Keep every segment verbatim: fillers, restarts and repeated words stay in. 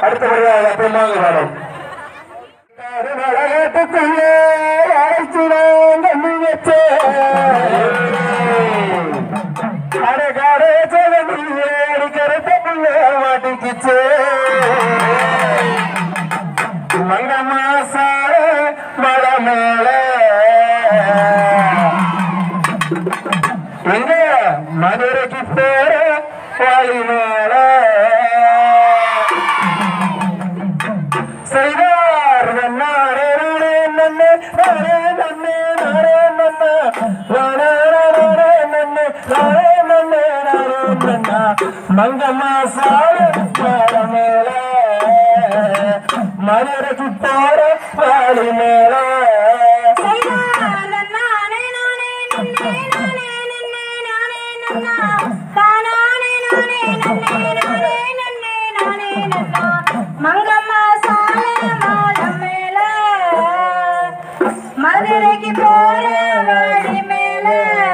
அடுத்தபடியாக அப்புறமாக பாடும் நடகத்துக்குள்ளே அழைச்சிடும் கண்ணு வச்சே அடகாடே சோதனையே அடிக்கிறத புள்ள மாட்டிக்கிச்சே மங்க மாசார மழை மேல எங்க மதுரைக்கு போற வாலி மேல செய்தார் நானே நானே நன்னே நானே நன்னே நானே நன்னா நானே நானே நன்னே நானே நன்னே நானே நன்னா மங்க மாசார மழை மேல மதுரைக்கு போற வாலி மேல மதுரைக்கு போற வாடி மேல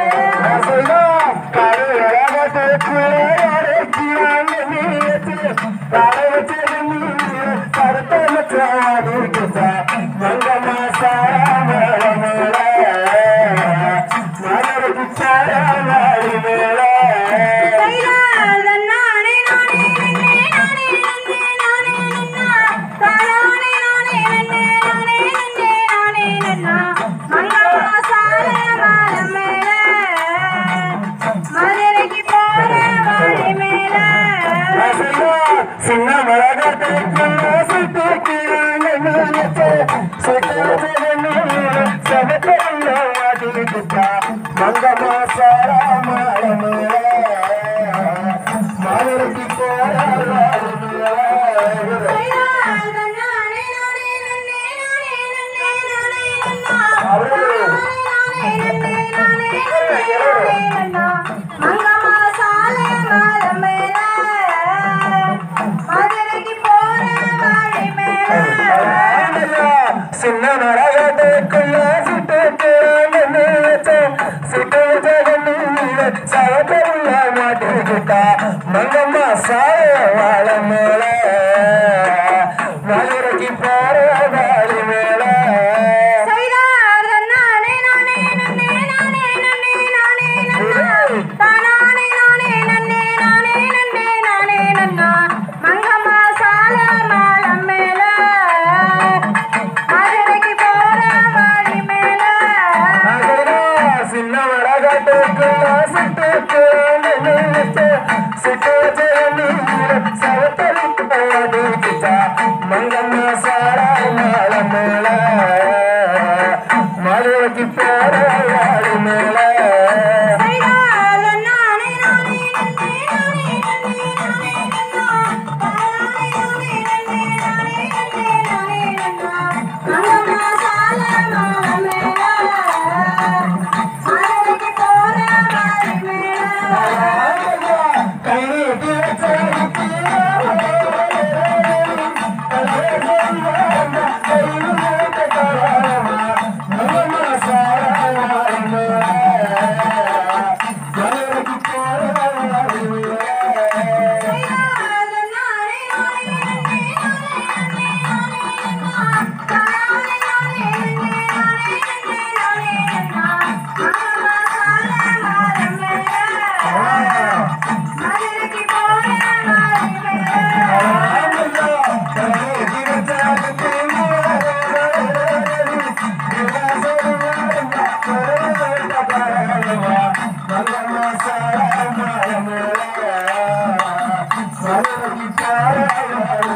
சின்ன மரகத்துக்குள்ள சுட்டுக்கிறாங்க சமத்துல மாட்டிக்கிட்டா மங்க மாசார மழை மேல மதுரைக்கு போற சின்ன மரகத்துக்குள்ள சுட்டுக்கிறாங்க சவத்துல மாட்டிக்கிட்டா மங்கம்மா சாய வாழை மேல மதுரைக்கு போற வாழி மேல மங்கம்மா சாரா மழை மேல மதுரைக்கு போற வாழி மேல Sarah,